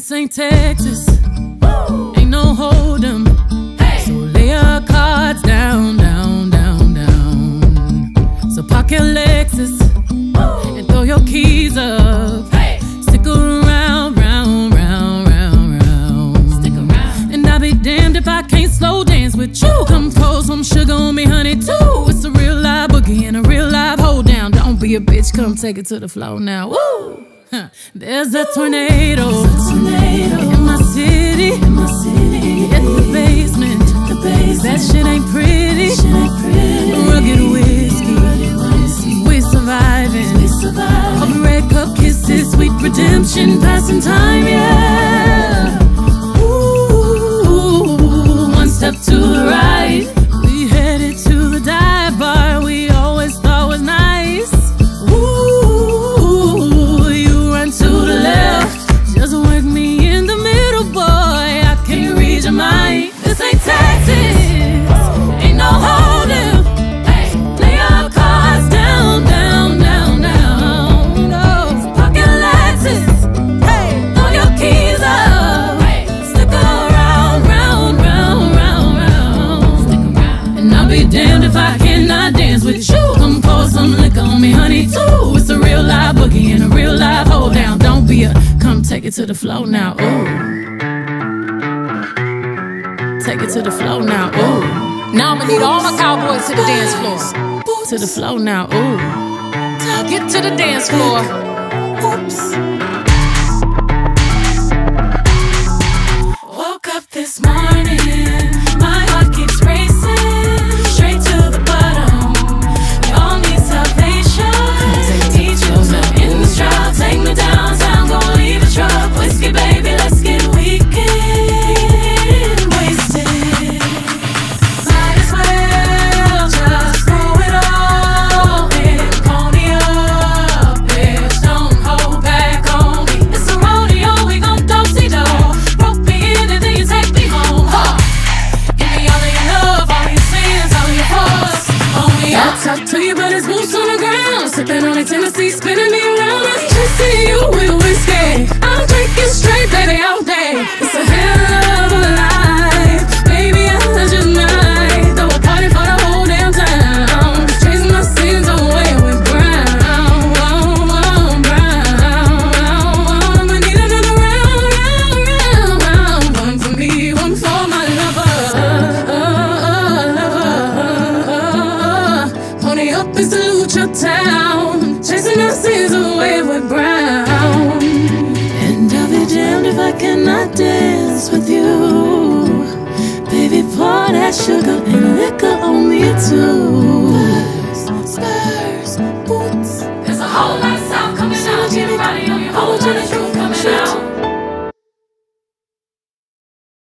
This ain't Texas, ain't no hold'em. So lay your cards down, down, down, down. So park your Lexus and throw your keys up. Stick around, round, round, round, round. Stick around. And I'll be damned if I can't slow dance with you. Come pour some sugar on me, honey, too. It's a real live boogie and a real live hold down. Don't be a bitch, come take it to the floor now. Woo! There's a tornado in my city, in the basement. That shit ain't pretty. Rugged whiskey, we surviving. Over red cup kisses, sweet redemption, passing time, yeah. Ooh, one step to the right, we headed to the dive bar we always thought was nice. To the left, just work me in the middle, boy. I can't read your mind. This ain't Texas, ain't no hold'em. Lay your cards down, down, down, down. No, pocket Lexus, throw your keys up. Stick around, round, round, round, round. And I'll be damned if I cannot dance with you. Come pour some liquor on me, honey, too. It's a real live boogie and a real live hold down. Don't be a, come take it to the floor now, ooh. Take it to the floor now, ooh. Now I'ma need all my cowboys to the dance floor. To the floor now, ooh. Get to the dance floor. Oops. Woke up this morning, my heart keeps racing, straight to the bottom. We all need salvation. Teach you to in the stride, take me downtown, gon' leave a truck. Whiskey, baby, let's get weekend wasted. Might as well just throw it all in, pony up, bitch, don't hold back on me. It's a rodeo, we gon' do-si-do. Rope me in and then you take me home. Give me all of your love, all your sins, all your fuss. I'll talk to you, but it's boots on the ground. Sipping on a Tennessee, spinning me around. I'm chasing you with whiskey. I'm drinking straight, baby, all day. It's a hell of a life, baby, I just might throw a party for the whole damn town. Chasing my sins away with brown, brown. I need another round, round, round. One for me, one for my lover. Pony up and salute your town, chasing our sins away with brown. And I'll be damned if I cannot dance with you. Baby, pour that sugar and liquor on me too.